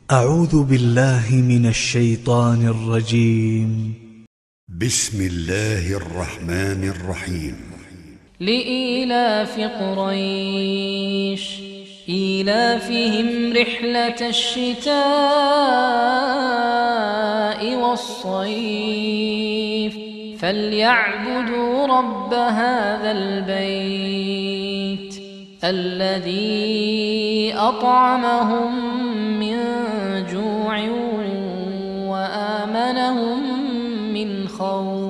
أعوذ بالله من الشيطان الرجيم. بسم الله الرحمن الرحيم. لإيلاف قريش إيلافهم رحلة الشتاء والصيف فليعبدوا رب هذا البيت الذي أطعمهم من جوع وآمنهم من خوف.